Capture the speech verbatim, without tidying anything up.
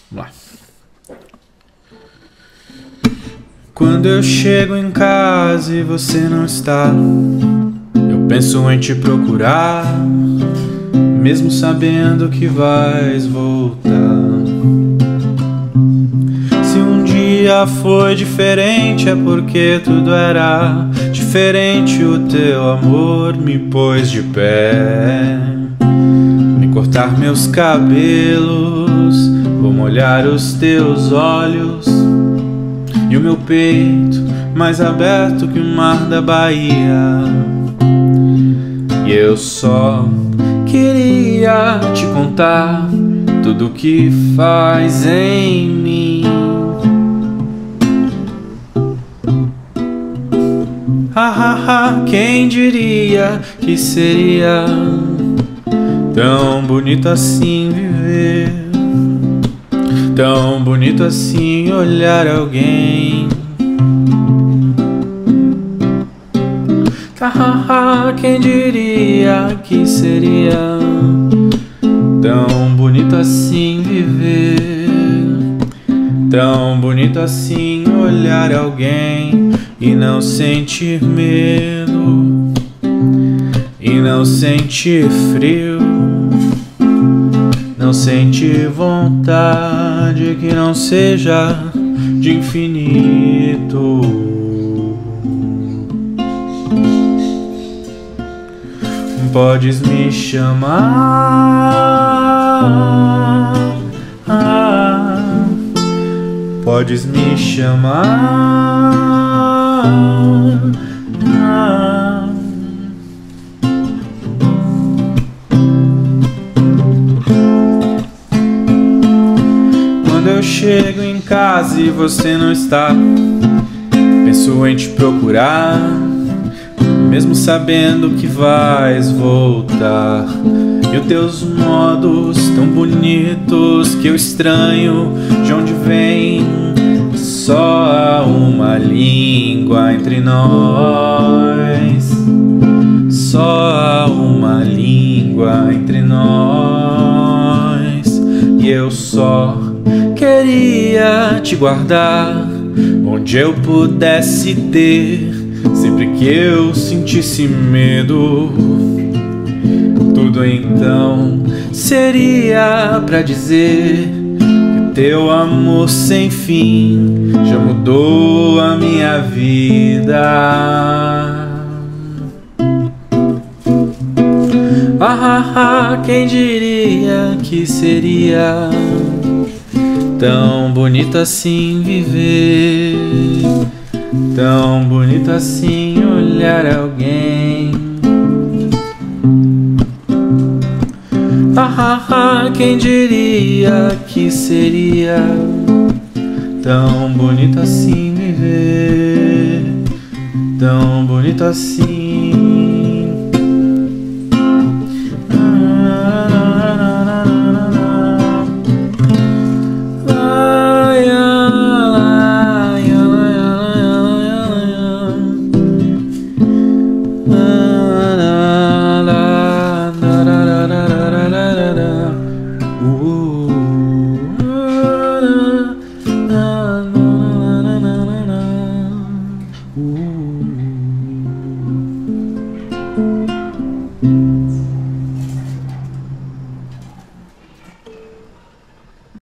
Vamos lá. Quando eu chego em casa e você não está, eu penso em te procurar, mesmo sabendo que vais voltar. Se um dia foi diferente é porque tudo era diferente. O teu amor me pôs de pé, me cortar meus cabelos, vou molhar os teus olhos e o meu peito mais aberto que o mar da Bahia. E eu só queria te contar tudo o que faz em mim. Ah, ah, ah, quem diria que seria tão bonito assim viver, tão bonito assim olhar alguém. Ah, ah, ah, quem diria que seria tão bonito assim viver, tão bonito assim olhar alguém e não sentir medo, e não sentir frio, não sentir vontade que não seja de infinito. Podes me chamar, ah, podes me chamar, ah. Quando eu chego em casa e você não está, penso em te procurar, mesmo sabendo que vais voltar. E os teus modos tão bonitos que eu estranho, de onde vem? Só há uma língua entre nós, só há uma língua entre nós. E eu só queria te guardar onde eu pudesse ter, sempre que eu sentisse medo, tudo então seria pra dizer que teu amor sem fim já mudou a minha vida. Ah, ah, ah, quem diria que seria tão bonito assim viver, tão bonito assim olhar alguém. Ah, ah, ah, quem diria que seria tão bonito assim viver, tão bonito assim